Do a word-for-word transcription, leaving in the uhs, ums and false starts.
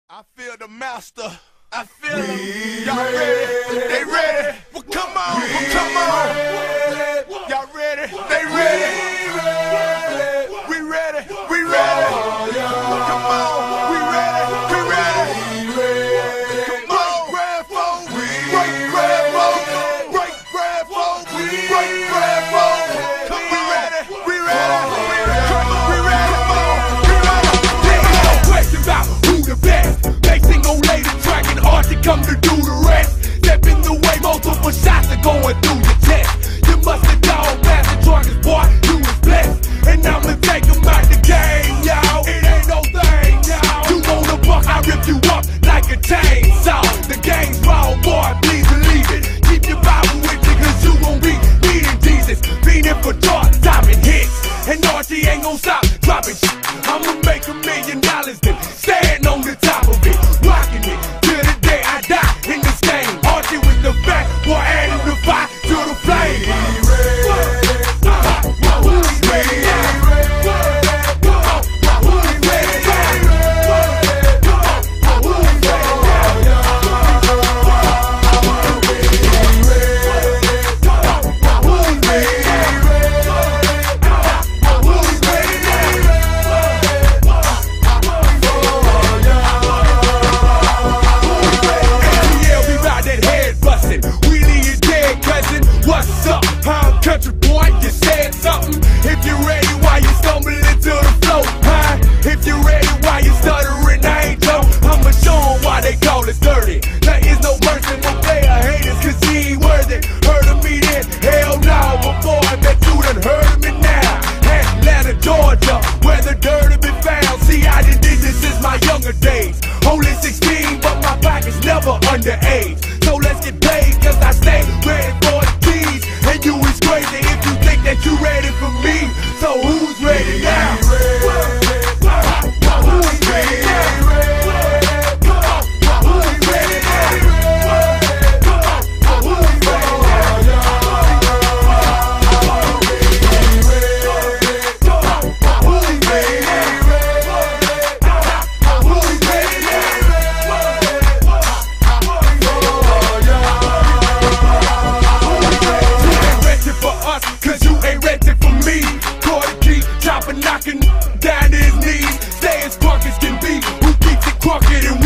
I feel the master. I feel them. Y'all ready? They ready? Well, come on. Well, come on. Y'all ready? They ready? We ready? We ready? Come on. We ready? We ready? Come on. Grab phone. Break grab phone. Break grab phone. Break grab phone. Come we ready? We ready? We ready? Come on. We ready? Come on. We ready? There is no question about who the best. Mixing on later track and art to come to do the rest. Step in the way, multiple shots are going through your chest. You must have dog master charges, boy, you was blessed. And I'ma take them out the game, y'all. It ain't no thing, y'all. You wanna buck, I rip you up like a chainsaw. The game's wrong, boy, please believe it. Keep your Bible with you, cause you gon' be needing Jesus. Feeding for chart topping hits. And Archie ain't gon' stop dropping shit. I'ma make a million dollars then stand on the top of it. Rocking it till the day I die in this game. Archie with the back, boy, adding the fire to the flame. What's up, huh? Country boy, you said something. If you're ready, why you stumbling into the flow, huh? If you're ready, why you stuttering, I ain't Joe. I'ma show 'em why they call it dirty. There is no mercy for player haters, cause he ain't worth it. Heard of me then? Hell no, but boy, I bet you done heard of me now. Atlanta, Georgia, where the dirt have been found. See, I done did this since my younger days. Only sixteen, but my pocket's never underage. So let's get paid, cause I stay ready for the keys. And you is crazy if you think that you ready for me. So who's ready now? Who's ready now? Who's ready knocking down his knees, stay as drunk as can be. Who keeps it crunking and